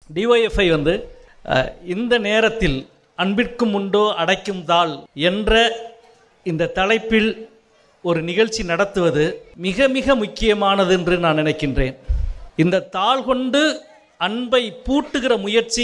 DYFI இந்த நேரத்தில் அன்பிற்கும் உண்டோ அடைக்கும் தாள் என்ற இந்த தலைப்பில் ஒரு நிகழ்ச்சி நடத்துவது மிக மிக முக்கியமானது என்று நான் நினைக்கின்றேன். இந்த தாள் கொண்டு அன்பை பூட்டுகிற முயற்சி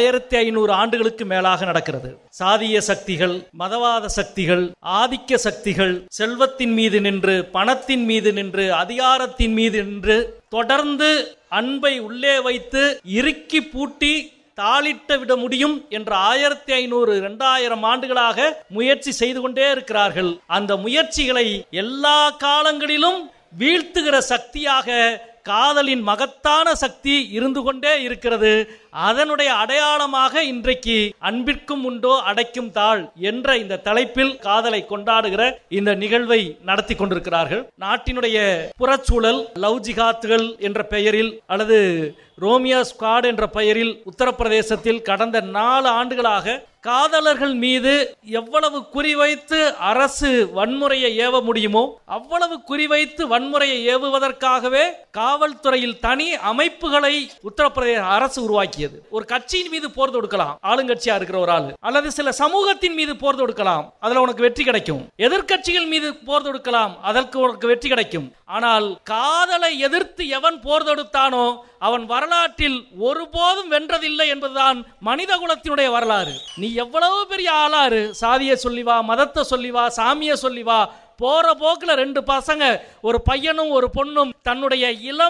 1500 ஆண்டுகளுக்கு மேலாக நடக்கிறது. சாதிய சக்திகள், மதவாத சக்திகள், ஆதிக்க சக்திகள் செல்வத்தின் மீது நின்று, பணத்தின் மீது நின்று, அதிகாரத்தின் மீது நின்று தொடர்ந்து அன்பை உள்ளே வைத்து இறுக்கி பூட்டி தாளிட்ட விட முடியும் என்ற 1500 2000 ஆண்டுகளாக முயற்சி செய்து கொண்டே இருக்கிறார்கள். அந்த முயற்சிகளை எல்லா காலங்களிலும் வீழ்த்துகிற சக்தியாக காதலின் மகத்தான சக்தி இருந்து கொண்டே இருக்கிறது. அதனுடைய அடையாளமாக இன்றைக்கு அன்பிற்கும் உண்டோ அடைக்கும் தாள் என்ற இந்த தலைப்பில் காதலை கொண்டாடுகிற இந்த நிகழ்வை நடத்தி கொண்டிருக்கிறார்கள். நாட்டினுடைய புறச்சூழல் லவ் ஜிகாத்துகள் என்ற பெயரில் அல்லது ரோமியோ ஸ்குவாட் என்ற பெயரில் உத்தரப்பிரதேசத்தில் கடந்த 4 ஆண்டுகளாக காதலர்கள் மீது எவ்வளவு குறிவைத்து அரசு வன்முறையை ஏவ முடியுமோ அவ்வளவு குறிவைத்து வன்முறையை ஏவுவதற்காகவே காவல்துறையில் தனி அமைப்புகளை உத்தரப்பிரதேச அரசு உருவாக்கியது. ஒரு கட்சியின் மீது போர் தொடுக்கலாம், ஆளுங்கட்சியா இருக்கிற ஒரு ஆளு, அல்லது சில சமூகத்தின் மீது போர் தொடுக்கலாம், அதுல உனக்கு வெற்றி கிடைக்கும். எதிர்கட்சிகள் மீது போர் தொடுக்கலாம், அதற்கு உனக்கு வெற்றி கிடைக்கும். ஆனால் காதலை எதிர்த்து எவன் போர் தொடுத்தானோ அவன் வரலாற்றில் ஒருபோதும் வென்றதில்லை என்பதுதான் மனித குலத்தினுடைய வரலாறு. நீ எவ்வளவு பெரிய ஆளாரு, சாதியை சொல்லிவா, மதத்தை சொல்லிவா, சாமியை சொல்லிவா, போற போக்குல 2 பசங்க, ஒரு பையனும் ஒரு பொண்ணும் தன்னுடைய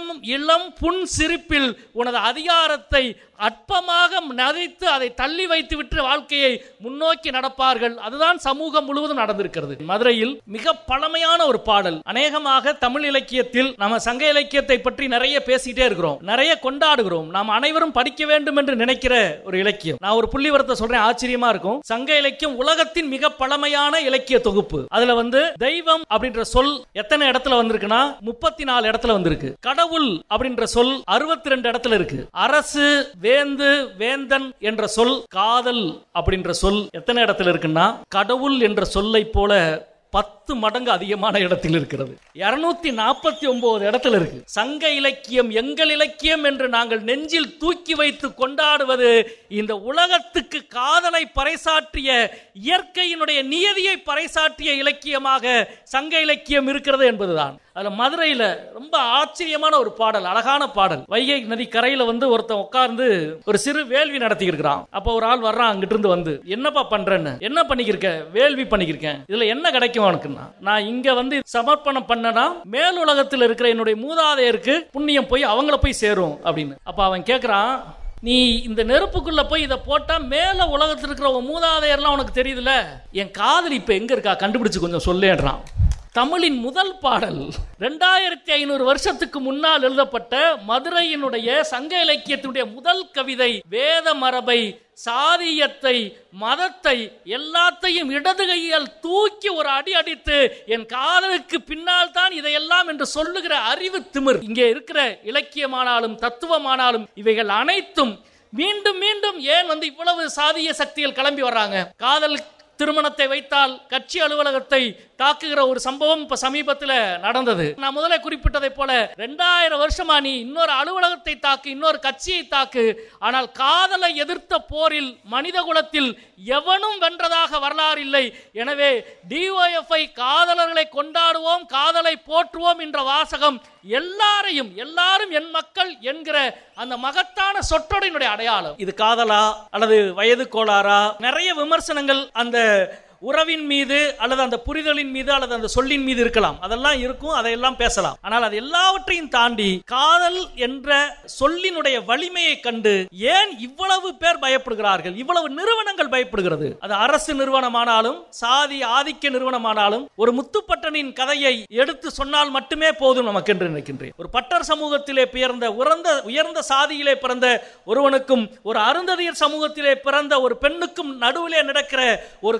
இளம் புன் சிரிப்பில் உனது அதிகாரத்தை அற்பமாக நகைத்து அதை தள்ளி வைத்து விட்டு வாழ்க்கையை முன்னோக்கி நடப்பார்கள். அதுதான் சமூகம் முழுவதும் நடந்திருக்கிறது. மதுரையில் மிக பழமையான ஒரு பாடல், அநேகமாக தமிழ் இலக்கியத்தில் நம்ம சங்க இலக்கியத்தை பற்றி நிறைய பேசிட்டே இருக்கிறோம், நிறைய கொண்டாடுகிறோம், நாம் அனைவரும் படிக்க வேண்டும் என்று நினைக்கிற ஒரு இலக்கியம். நான் ஒரு புள்ளிவரத்தை சொல்றேன், ஆச்சரியமா இருக்கும். சங்க இலக்கியம் உலகத்தின் மிக பழமையான இலக்கிய தொகுப்பு. அதுல தெய்வம் அப்படின்ற சொல் எத்தனை இடத்துல வந்திருக்குன்னா 34 இடத்துல வந்திருக்கு. கடவுள் அப்படின்ற சொல் 62 இடத்துல இருக்கு. அரசு, வேந்து, வேந்தன் என்ற சொல், காதல் அப்படின்ற சொல் எத்தனை இடத்துல இருக்குன்னா கடவுள் என்ற சொல்லை போல 10 மடங்கு அதிகமான இடத்தில் இருக்கிறது. 249 இடத்துல இருக்கு. சங்க இலக்கியம் எங்கள் இலக்கியம் என்று நாங்கள் நெஞ்சில் தூக்கி வைத்து கொண்டாடுவது இந்த உலகத்துக்கு காதலை பறைசாற்றிய, இயற்கையினுடைய நியதியை பறைசாற்றிய இலக்கியமாக சங்க இலக்கியம் இருக்கிறது என்பதுதான். அதுல மதுரையில ரொம்ப ஆச்சரியமான ஒரு பாடல், அழகான பாடல். வைகை நதி கரையில ஒருத்தன் உட்கார்ந்து ஒரு சிறு வேள்வி நடத்தி இருக்கிறான். அப்ப ஒரு ஆள் வர்றான், அங்கிட்டு இருந்து என்னப்பா பண்றேன்னு. என்ன பண்ணிக்கிருக்க? வேள்வி பண்ணிக்கிருக்கேன். இதுல என்ன கிடைக்கும் உனக்குன்னா, நான் இங்க சமர்ப்பணம் பண்ணனா மேல் உலகத்தில் இருக்கிற என்னுடைய மூதாதையருக்கு புண்ணியம் போய் அவங்கள போய் சேரும் அப்படின்னு. அப்ப அவன் கேட்கிறான், நீ இந்த நெருப்புக்குள்ள போய் இதை போட்டா மேல உலகத்தில் இருக்கிற மூதாதையர்லாம் உனக்கு தெரியுதுல, என் காதல் இப்ப எங்க இருக்கா கண்டுபிடிச்சு கொஞ்சம் சொல்லேன்றான். தமிழின் முதல் பாடல் 2500 வருஷத்துக்கு முன்னால் எழுதப்பட்ட மதுரையினுடைய சங்க இலக்கியத்தினுடைய முதல் கவிதை. வேத மரபை, சாதியத்தை, மதத்தை எல்லாத்தையும் இடது கையால் தூக்கி ஒரு அடி அடித்து என் காதலுக்கு பின்னால் தான் இதையெல்லாம் என்று சொல்லுகிற அறிவு திமிர் இங்கே இருக்கிற இலக்கியமானாலும் தத்துவமானாலும் இவைகள் அனைத்தும் மீண்டும் மீண்டும் ஏன் இவ்வளவு சாதிய சக்திகள் கிளம்பி வர்றாங்க? காதல் திருமணத்தை வைத்தால் கட்சி அலுவலகத்தை தாக்குகிற ஒரு சம்பவம் இப்ப சமீபத்தில் நடந்தது. நான் முதல்ல குறிப்பிட்டதை போல 2000 வருஷமா நீ இன்னொரு அலுவலகத்தை தாக்கு, இன்னொரு கட்சியை தாக்கு, ஆனால் காதலை எதிர்த்த போரில் மனித குலத்தில் எவனும் வென்றதாக வரலாறு இல்லை. எனவே டிஒய்எஃப்ஐ காதலர்களை கொண்டாடுவோம், காதலை போற்றுவோம் என்ற வாசகம் எல்லாரும் என் மக்கள் என்கிற அந்த மகத்தான சொற்றொடரினுடைய அடையாளம். இது காதலா அல்லது வயது கோளாறா? நிறைய விமர்சனங்கள் அந்த உறவின் மீது அல்லது அந்த புரிதலின் மீது அல்லது அந்த சொல்லின் மீது இருக்கலாம், அதெல்லாம் இருக்கும், அதையெல்லாம் பேசலாம். ஆனால் அது எல்லாவற்றையும் தாண்டி காதல் என்ற சொல்லினுடைய வலிமையை கண்டு ஏன் இவ்வளவு பேர் பயப்படுகிறார்கள், இவ்வளவு நிறுவனங்கள் பயப்படுகிறது? அது அரசு நிறுவனமானாலும் சாதி ஆதிக்க நிறுவனமானாலும் ஒரு முத்துப்பட்டனின் கதையை எடுத்து சொன்னால் மட்டுமே போதும் நமக்கு என்று நினைக்கின்றேன். ஒரு பட்டர் சமூகத்திலே பிறந்த உயர்ந்த சாதியிலே பிறந்த ஒருவனுக்கும் ஒரு அருந்ததியர் சமூகத்திலே பிறந்த ஒரு பெண்ணுக்கும் நடுவிலே நடக்கிற ஒரு காதல்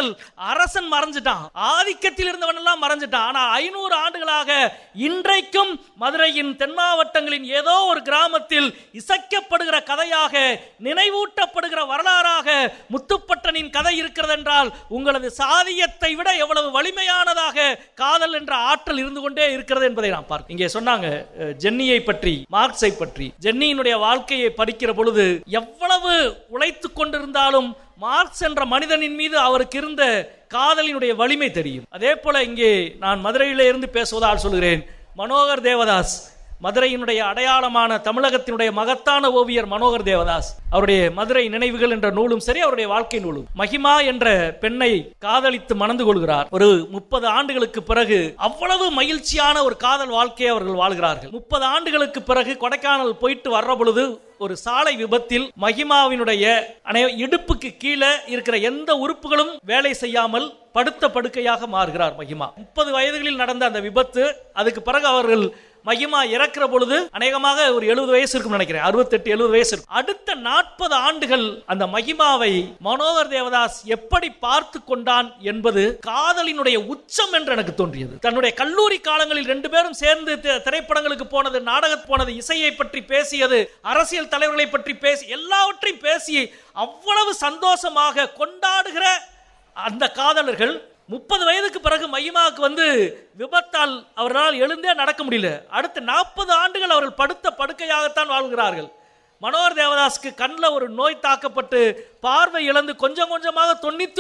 காதல். அரசன் மறைஞ்சிட்டான், ஆதிக்கத்தில் இருந்தவன் எல்லாம் மறைஞ்சிட்டான். ஆனா 500 ஆண்டுகளாக இன்றைக்கும் மதுரையின் தென் மாவட்டங்களின் ஏதோ ஒரு கிராமத்தில் இசைக்கப்படுகிற கதையாக, நினைவூட்டப்படுகிற வரலாறாக முத்துப்பட்டனின் கதை இருக்கிறது என்றால் உங்களது சாதியத்தை விட எவ்வளவு வலிமையானதாக காதல் என்ற ஆற்றல் இருந்து கொண்டே இருக்கிறது என்பதை நாம் பார்க்கிறோம். இங்கே சொன்னாங்க ஜென்னியை பற்றி, மார்க்ஸை பற்றி. ஜென்னியினுடைய வாழ்க்கையை படிக்கிற பொழுது எவ்வளவு உழைத்துக் கொண்டிருந்தாலும் மார்க்ஸ் என்ற மனிதனின் மீது அவருக்கு இருந்த காதலினுடைய வலிமை தெரியும். அதே போல இங்கே நான் மதுரையிலே இருந்து பேசுவதால் சொல்கிறேன், மனோகர் தேவதாஸ், மதுரையினுடைய அடையாளமான தமிழகத்தினுடைய மகத்தான ஓவியர் மனோகர் தேவதாஸ், அவருடைய மதுரை நினைவுகள் என்ற நூலும் சரி, அவருடைய வாழ்க்கை நூலும். மகிமா என்ற பெண்ணை காதலித்து மணந்து கொள்கிறார். ஒரு 30 ஆண்டுகளுக்கு பிறகு அவ்வளவு மகிழ்ச்சியான ஒரு காதல் வாழ்க்கையை அவர்கள் வாழ்கிறார்கள். 30 ஆண்டுகளுக்கு பிறகு கொடைக்கானல் போயிட்டு வர்ற பொழுது ஒரு சாலை விபத்தில் மகிமாவினுடைய இடுப்புக்கு கீழே இருக்கிற எந்த உறுப்புகளும் வேலை செய்யாமல் படுத்த படுக்கையாக மாறுகிறார் மகிமா. 30 வயதுகளில் நடந்த அந்த விபத்து. அதுக்கு பிறகு அவர்கள் மகிமா இறக்கிற பொழுது அநேகமாக ஒரு 70 வயசு இருக்கும் நினைக்கிறேன், 68-70 வயசு இருக்கும். அடுத்த 40 ஆண்டுகள் அந்த மகிமாவை மனோகர் தேவதாஸ் எப்படி பார்த்து கொண்டான் என்பது காதலினுடைய உச்சம் என்று எனக்கு தோன்றியது. தன்னுடைய கல்லூரி காலங்களில் 2 பேரும் சேர்ந்து திரைப்படங்களுக்கு போனது, நாடகத்துக்கு போனது, இசையை பற்றி பேசியது, அரசியல் தலைவர்களை பற்றி பேசி, எல்லாவற்றையும் பேசி அவ்வளவு சந்தோஷமாக கொண்டாடுகிற அந்த காதலர்கள் 30 வயதுக்கு பிறகு மகிமாவுக்கு விபத்தால் அவர்களால் எழுந்தே நடக்க முடியல. அடுத்த 40 ஆண்டுகள் அவர்கள் படுத்த படுக்கையாகத்தான் வாழ்கிறார்கள். மனோகர் தேவதாஸ்க்கு கண்ணில் ஒரு நோய் தாக்கப்பட்டு பார்வை இழந்து கொஞ்சம் கொஞ்சமாக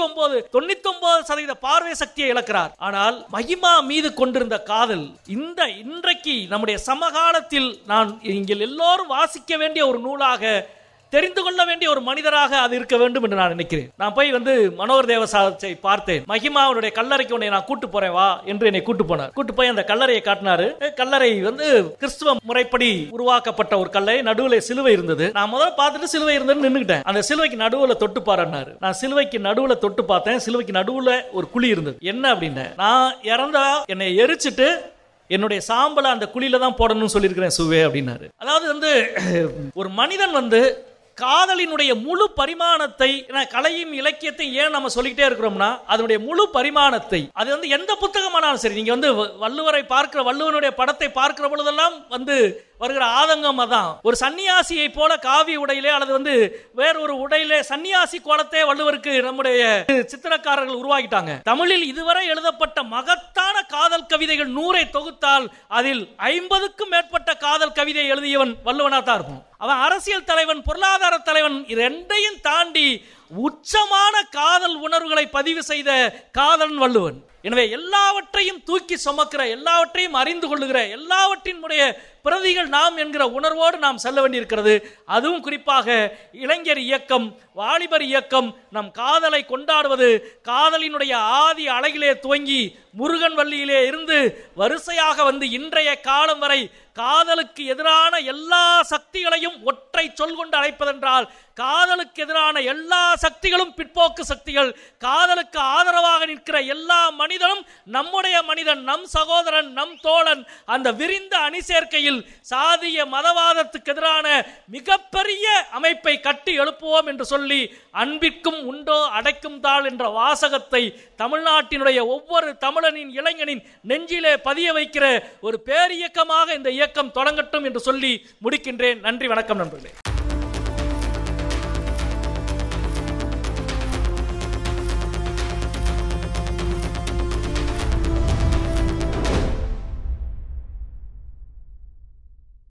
99% பார்வை சக்தியை இழக்கிறார். ஆனால் மகிமா மீது கொண்டிருந்த காதல் இன்றைக்கு நம்முடைய சமகாலத்தில் நான் இங்கே எல்லோரும் வாசிக்க வேண்டிய ஒரு நூலாக, தெரிந்து கொள்ள வேண்டிய ஒரு மனிதராக அது இருக்க வேண்டும் என்று நான் நினைக்கிறேன். நான் போய் மனோகர் தேவதாஸை பார்த்தேன். மகிமாவுடைய கல்லறைக்கு உன்னை நான் கூட்டு போறேன் வா என்று என்னை கூட்டு போனார். கூட்டு போய் அந்த கல்லறையை காட்டினாரு. கல்லறை கிறிஸ்துவ முறைப்படி உருவாக்கப்பட்ட ஒரு கல்லறை, நடுவில் சிலுவை இருந்தது. நான் முதல்ல பார்த்துட்டு சிலுவை இருந்தது நின்னுக்கிட்டேன். அந்த சிலுவைக்கு நடுவில் தொட்டு பாருன்னாரு. நான் சிலுவைக்கு நடுவில் தொட்டு பார்த்தேன். சிலுவைக்கு நடுவில் ஒரு குழி இருந்தது. என்ன அப்படின்னு, நான் இறந்தா என்னை எரிச்சிட்டு என்னுடைய சாம்பலை அந்த குழியில தான் போடணும்னு சொல்லியிருக்கிறேன் சுவே அப்படின்னாரு. அதாவது ஒரு மனிதன் காதலினுடைய முழு பரிமாணத்தை, கலையும் இலக்கியத்தையும் ஏன் நம்ம சொல்லிக்கிட்டே இருக்கிறோம்னா அதனுடைய முழு பரிமாணத்தை, அது எந்த புத்தகமானாலும் சரி, நீங்க வள்ளுவரை பார்க்கிற, வள்ளுவனுடைய படத்தை பார்க்கிற பொழுதெல்லாம் வருகிற ஆதங்கம் அதான். ஒரு சன்னியாசியை போல காவி உடையிலே அல்லது வேறொரு உடையிலே சன்னியாசி கோலத்தை வள்ளுவருக்கு நம்முடைய சித்திரக்காரர்கள் உருவாக்கிட்டாங்க. தமிழில் இதுவரை எழுதப்பட்ட மகத்தான காதல் கவிதைகள் 100 தொகுத்தால் அதில் 50க்கும் மேற்பட்ட காதல் கவிதை எழுதியவன் வள்ளுவனா தான் இருக்கும். அவன் அரசியல் தலைவன், பொருளாதார தலைவன், இரண்டையும் தாண்டி உச்சமான காதல் உணர்வுகளை பதிவு செய்த காதலன் வள்ளுவன். எனவே எல்லாவற்றையும் தூக்கி சுமக்கிற, எல்லாவற்றையும் அறிந்து கொள்ளுகிற, எல்லாவற்றினுடைய பிரதிகள் நாம் என்கிற உணர்வோடு நாம் செல்ல வேண்டியிருக்கிறது. அதுவும் குறிப்பாக இளைஞர் இயக்கம், வாலிபர் இயக்கம் நம் காதலை கொண்டாடுவது காதலினுடைய ஆதி அழகிலே துவங்கி முருகன் வள்ளியிலே இருந்து வரிசையாக இன்றைய காலம் வரை காதலுக்கு எதிரான எல்லா சக்திகளையும் ஒற்றை சொல் கொண்டு அழைப்பதென்றால் காதலுக்கு எதிரான எல்லா சக்திகளும் பிற்போக்கு சக்திகள். காதலுக்கு ஆதரவாக நிற்கிற எல்லா மனிதனும் நம்முடைய மனிதன், நம் சகோதரன், நம் தோழன். அந்த விரிந்த அணி சேர்க்கையில் சாதிய மதவாதத்துக்கு எதிரான மிகப்பெரிய அமைப்பை கட்டி எழுப்புவோம் என்று சொல்லி அன்பிற்கும் உண்டோ அடைக்கும் தாள் என்ற வாசகத்தை தமிழ்நாட்டினுடைய ஒவ்வொரு தமிழனின் இளைஞனின் நெஞ்சிலே பதிய வைக்கிற ஒரு பேரியக்கமாக இந்த இயக்கம் தொடங்கட்டும் என்று சொல்லி முடிக்கின்றேன். நன்றி, வணக்கம் நண்பர்களே.